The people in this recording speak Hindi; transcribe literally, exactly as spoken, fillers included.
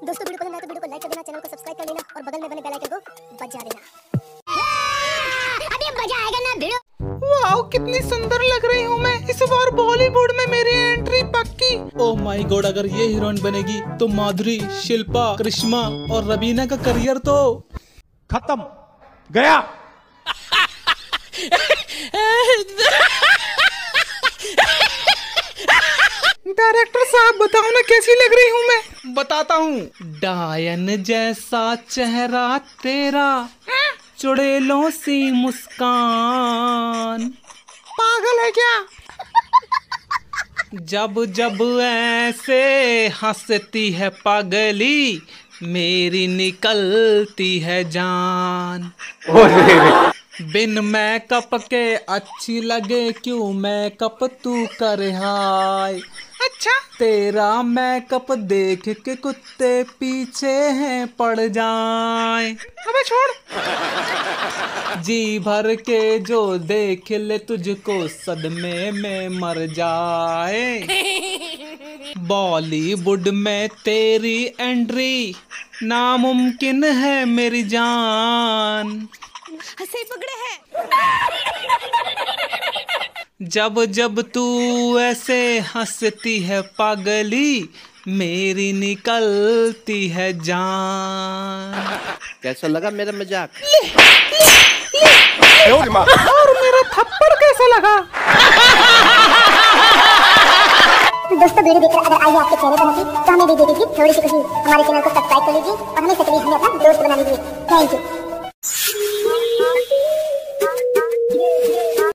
दोस्तों वीडियो पसंद आए तो वीडियो को लाइक कर देना, चैनल को सब्सक्राइब कर लेना और बगल में बने बेल आइकन को बजा देना। अभी मजा आएगा ना वीडियो। वाओ, कितनी सुंदर लग रही हूँ मैं। इस बार बॉलीवुड में मेरी एंट्री पक्की। ओह माय गॉड, अगर ये हीरोइन बनेगी तो माधुरी, शिल्पा, करिश्मा और रवीना का करियर तो खत्म गया। डायरेक्टर साहब बताओ ना कैसी लग रही हूँ मैं। बताता हूँ। डायन जैसा चेहरा तेरा, चुड़ैलों सी मुस्कान। पागल है क्या? जब जब ऐसे हंसती है पागली, मेरी निकलती है जान। बिन मैकअप के अच्छी लगे क्यों मैकअप तू करे हाय। अच्छा, तेरा मैकअप देख के कुत्ते पीछे हैं पड़ जाए। अबे छोड़। जी भर के जो देख ले तुझको सदमे में मर जाए। बॉलीवुड में तेरी एंट्री नामुमकिन है मेरी जान। हंसे पकड़े हैं। जब जब तू ऐसे हंसती है पागली, मेरी निकलती है जान। कैसा लगा मेरा मजाक? और मेरा थप्पड़ कैसा लगा? दोस्तों वीडियो देखकर अगर आइए आपके चेहरे पर हंसी तो हमें भी दे दीजिए थोड़ी सी खुशी। हमारे चैनल को सब्सक्राइब कर लीजिए और हमें सक्रिय अपना दोस्त बना लीजिए। Thank you.